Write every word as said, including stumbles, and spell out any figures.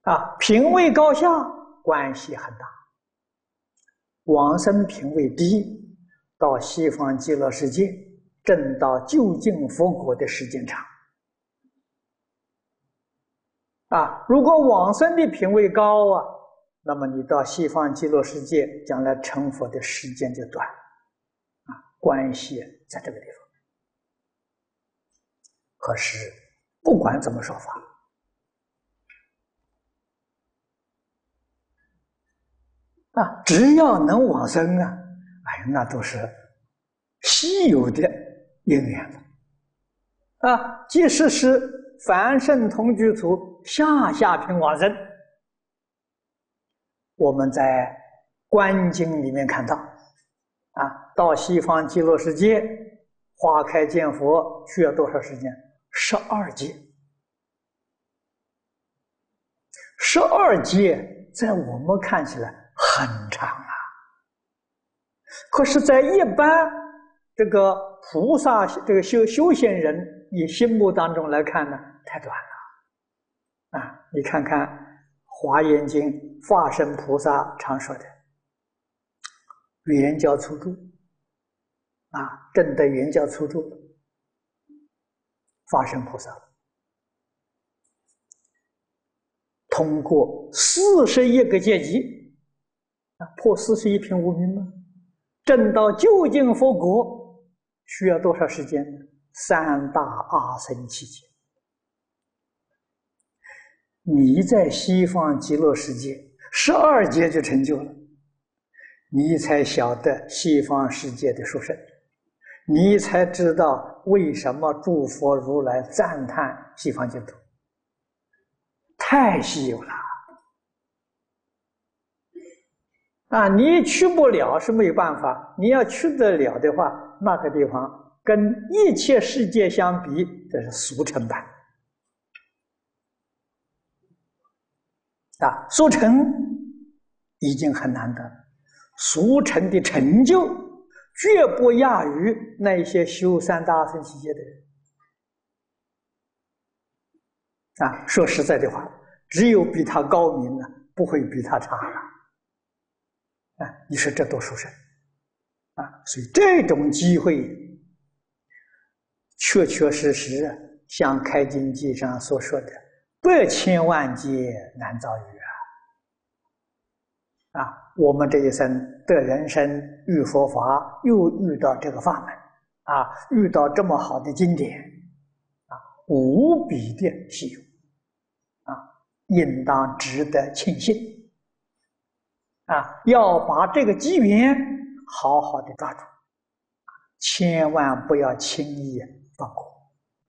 啊，品位高下关系很大。往生品位低，到西方极乐世界证到究竟佛果的时间长。啊，如果往生的品位高啊，那么你到西方极乐世界将来成佛的时间就短。啊，关系在这个地方。可是不管怎么说法，啊，只要能往生啊，哎，那都是稀有的因缘了。啊，即使是凡圣同居土下下品往生，我们在观经里面看到，啊，到西方极乐世界花开见佛需要多少时间？十二劫。十二劫在我们看起来很长啊，可是在一般这个菩萨这个修修行人以心目当中来看呢，太短了啊！你看看《华严经》化身菩萨常说的圆教初住啊，证得圆教初住化身菩萨，通过四十一个阶级啊，破四十一品无明吗？证到究竟佛国需要多少时间呢？三大阿僧祇劫。你在西方极乐世界十二劫就成就了，你才晓得西方世界的殊胜，你才知道为什么诸佛如来赞叹西方净土，太稀有了啊！你去不了是没有办法，你要去得了的话，那个地方跟一切世界相比，这是俗尘版啊！俗尘已经很难得，俗尘的成就绝不亚于那些修三大阿僧祇劫的人啊！说实在的话，只有比他高明了，不会比他差了啊！你说这多殊胜啊！所以这种机会，确确实实像《开经记》上所说的，百千万劫难遭遇啊！啊，我们这一生得人生遇佛法，又遇到这个法门啊，遇到这么好的经典啊，无比的稀有啊，应当值得庆幸啊！要把这个机缘好好的抓住，千万不要轻易放过。